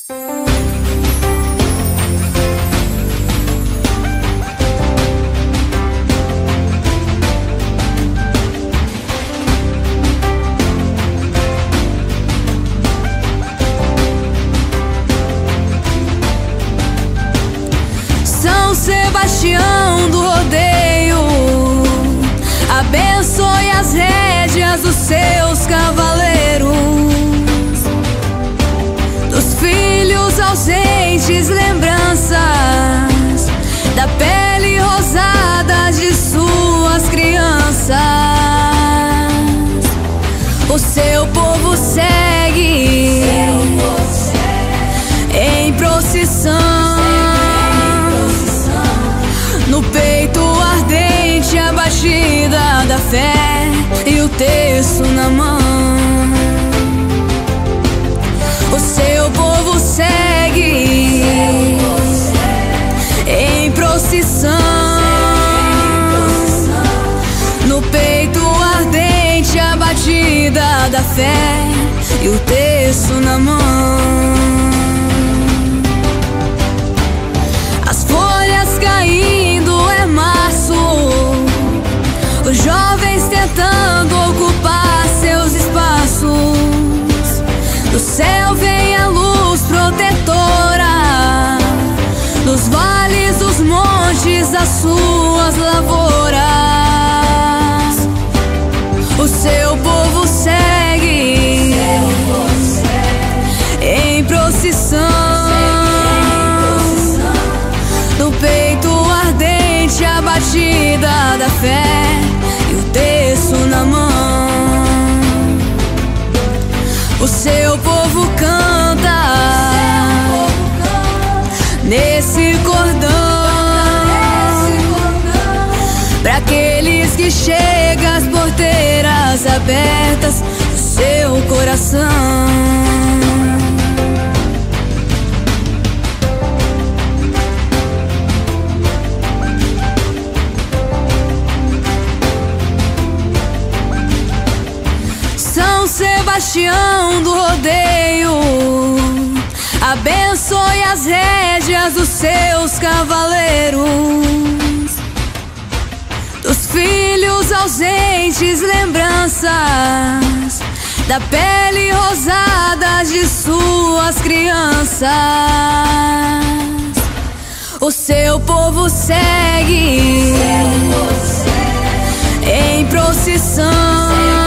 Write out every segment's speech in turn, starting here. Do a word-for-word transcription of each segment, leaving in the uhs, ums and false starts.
São Sebastião do rodeio, abençoe as rédeas dos seus cavaleiros, dos filhos ausentes, lembranças da pele rosada de suas crianças. O seu povo segue em procissão, no peito ardente a batida da fé e o terço na mão. O seu povo segue em procissão, no peito ardente a batida da fé e o terço na mão. As folhas caindo é março, os jovens tentando ocupar seus espaços. Do céu vem a luz protetora, nos vales dos montes das suas lavouras. O seu povo segue em procissão, no peito ardente a batida da fé e o terço na mão. O seu povo canta nesse cordão, para aqueles que chegam às porteiras abertas do seu coração. São Sebastião do rodeio, abençoe as rédeas dos seus cavaleiros, dos filhos ausentes, lembranças da pele rosada de suas crianças. O seu povo segue em procissão,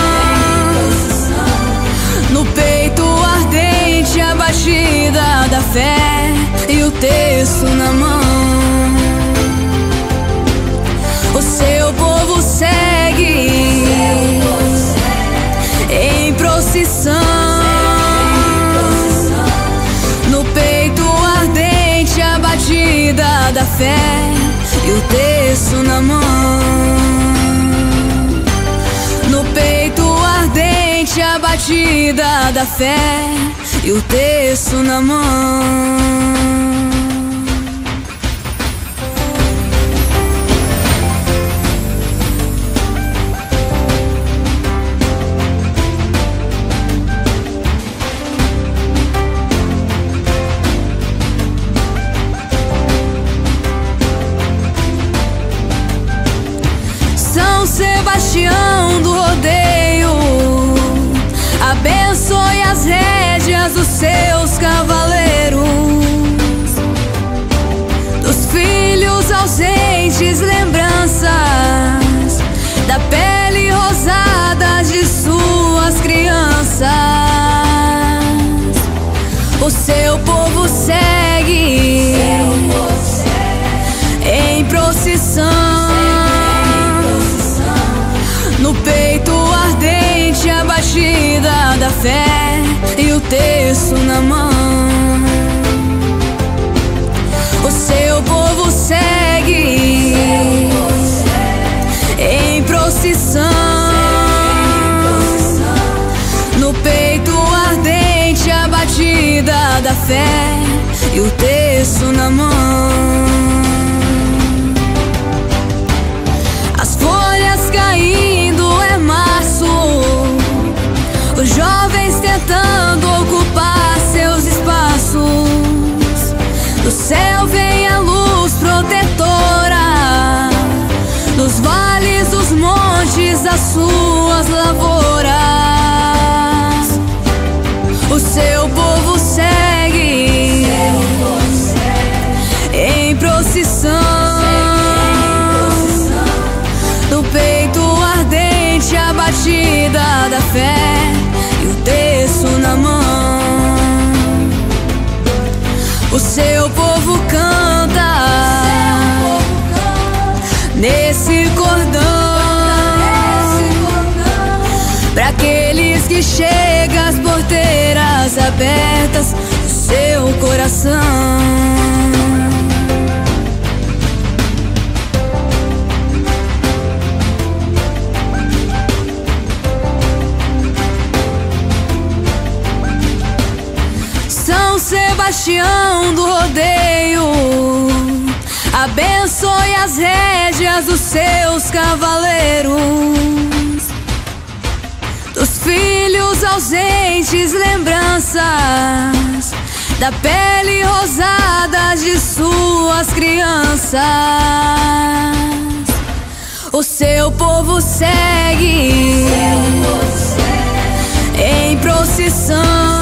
no peito ardente a batida da fé e o terço na mão. O seu povo segue em procissão, no peito ardente a batida da fé e o terço na mão. No peito ardente a batida da fé e o terço na mão. São Sebastião do rodeio, abençoe as rédeas dos seus cavaleiros, dos filhos ausentes, lembranças da pele rosada de suas crianças. O seu povo segue em procissão, no peito ardente a batida da fé e o terço na mão. O seu povo segue em procissão, no peito ardente a batida da fé e o terço na mão. As folhas caindo é março, os jovens tentando ocupar seus espaços. Do céu vem a luz protetora, dos vales, dos montes, das suas lavouras. O seu povo segue em procissão, no peito ardente a batida da fé e o terço na mão. O seu povo canta nesse cordão, para aqueles que chegam às porteiras abertas do seu coração. São Sebastião do rodeio, abençoe as rédeas dos seus cavaleiros, dos filhos ausentes, lembranças da pele rosada de suas crianças. O seu povo segue em procissão,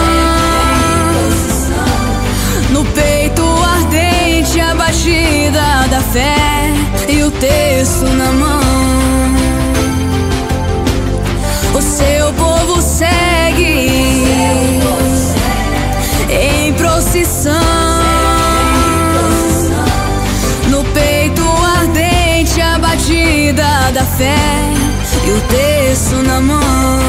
no peito ardente a batida da fé e o terço na mão. O seu povo segue em procissão, no peito ardente a batida da fé e o terço na mão.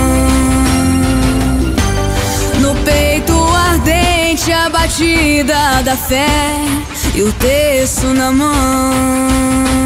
No peito ardente a batida da fé e o terço na mão.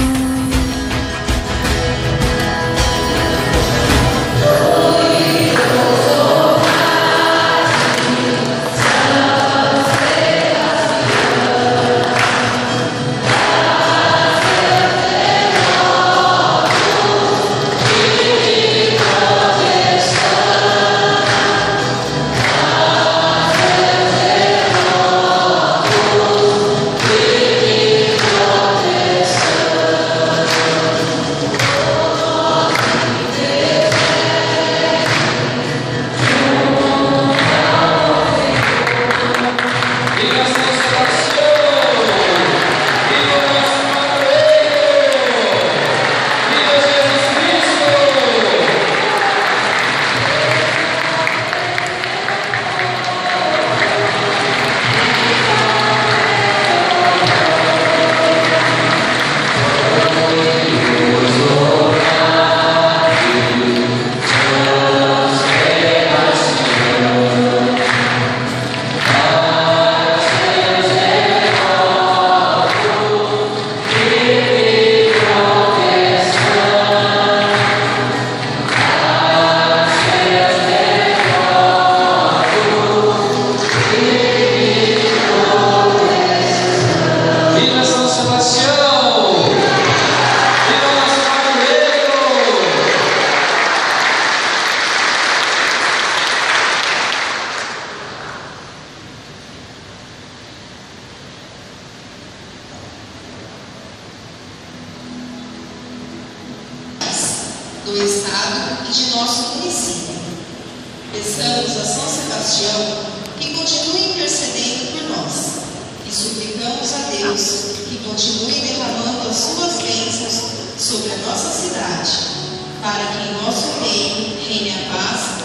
do Estado e de nosso município. Peçamos a São Sebastião que continue intercedendo por nós e suplicamos a Deus que continue derramando as suas bênçãos sobre a nossa cidade, para que em nosso reino reine a paz